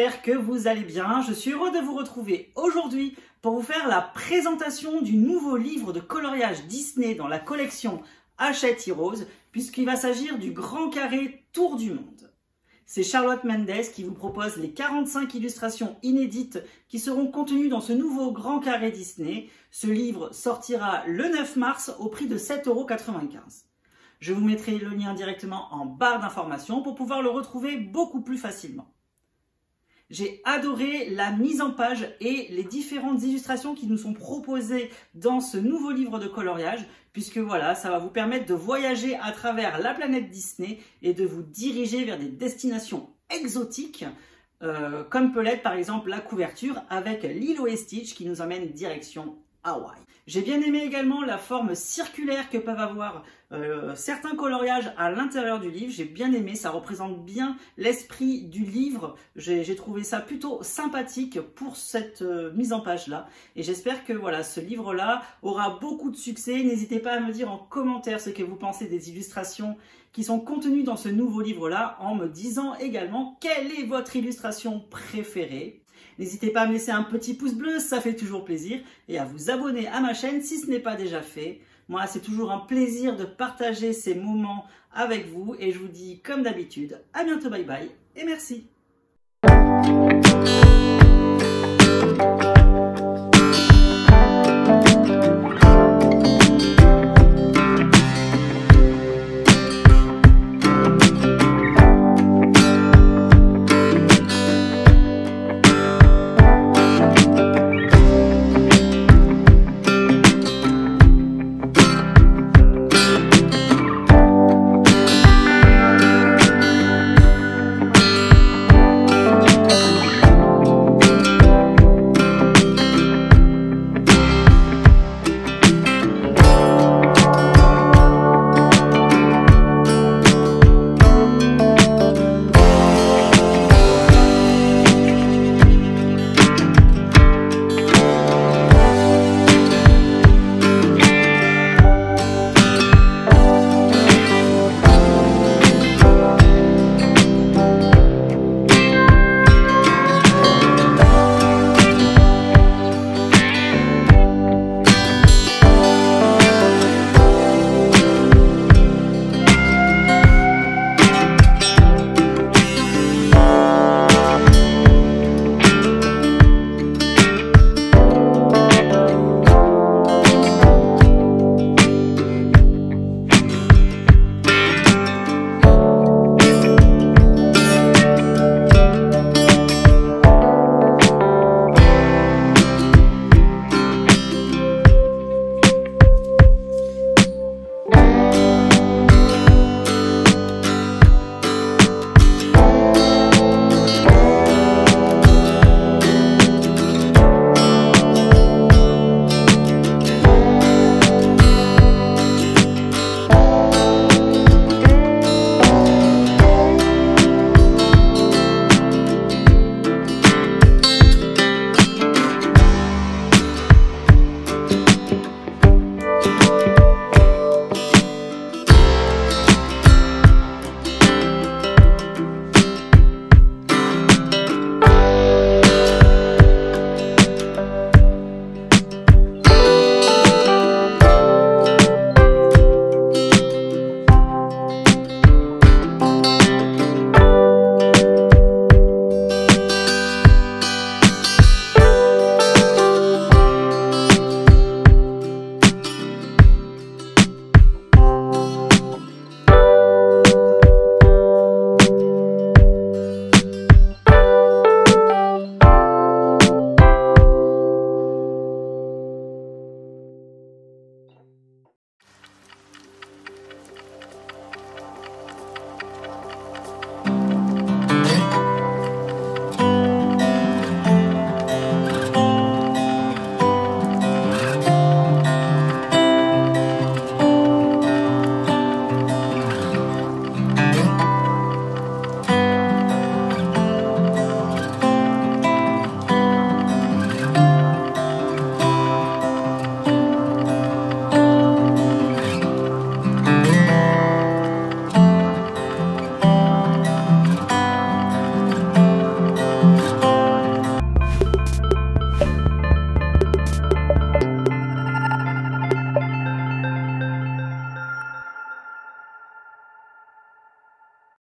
j'espère que vous allez bien. Je suis heureux de vous retrouver aujourd'hui pour vous faire la présentation du nouveau livre de coloriage Disney dans la collection Hachette Heroes, puisqu'il va s'agir du Grand Carré Tour du Monde. C'est Charlotte Mendes qui vous propose les 45 illustrations inédites qui seront contenues dans ce nouveau Grand Carré Disney. Ce livre sortira le 9 mars au prix de 7,95 €. Je vous mettrai le lien directement en barre d'informations pour pouvoir le retrouver beaucoup plus facilement. J'ai adoré la mise en page et les différentes illustrations qui nous sont proposées dans ce nouveau livre de coloriage, puisque voilà, ça va vous permettre de voyager à travers la planète Disney et de vous diriger vers des destinations exotiques, comme peut l'être par exemple la couverture avec Lilo et Stitch qui nous emmène direction Hawaï. J'ai bien aimé également la forme circulaire que peuvent avoir certains coloriages à l'intérieur du livre. J'ai bien aimé, ça représente bien l'esprit du livre. J'ai trouvé ça plutôt sympathique pour cette mise en page là. Et j'espère que voilà, ce livre là aura beaucoup de succès. N'hésitez pas à me dire en commentaire ce que vous pensez des illustrations qui sont contenues dans ce nouveau livre là, en me disant également quelle est votre illustration préférée. N'hésitez pas à me laisser un petit pouce bleu, ça fait toujours plaisir, et à vous abonner à ma chaîne si ce n'est pas déjà fait. Moi, c'est toujours un plaisir de partager ces moments avec vous, et je vous dis comme d'habitude, à bientôt, bye bye, et merci.